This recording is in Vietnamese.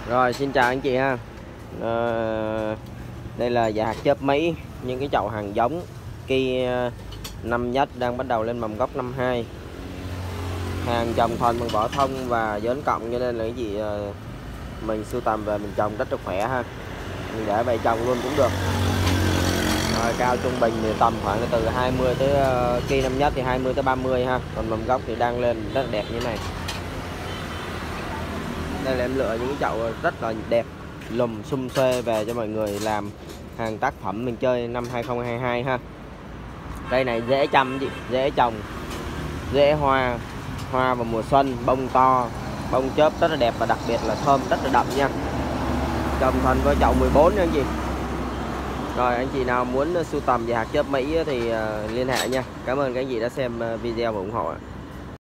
Rồi xin chào anh chị ha. Đây là dạ hạt chớp Mỹ, những cái chậu hàng giống Kia năm nhất đang bắt đầu lên mầm gốc năm 2. Hàng trồng thuần bằng vỏ thông và dến cộng, cho nên là cái gì mình sưu tầm về mình trồng rất là khỏe ha. Mình để vậy trồng luôn cũng được. Rồi, cao trung bình thì tầm khoảng là từ 20 tới Kia năm nhất thì 20 tới 30 ha. Còn mầm gốc thì đang lên rất là đẹp như thế này. Đây là em lựa những cái chậu rất là đẹp, lùm xum xuê về cho mọi người làm hàng tác phẩm mình chơi năm 2022 ha. Cây này dễ chăm chị, dễ trồng, dễ hoa, hoa vào mùa xuân, bông to, bông chớp rất là đẹp và đặc biệt là thơm rất là đậm nha. Trồng thuần với chậu 14 nha anh chị. Rồi anh chị nào muốn sưu tầm về hạt chớp Mỹ thì liên hệ nha. Cảm ơn các anh chị đã xem video và ủng hộ ạ.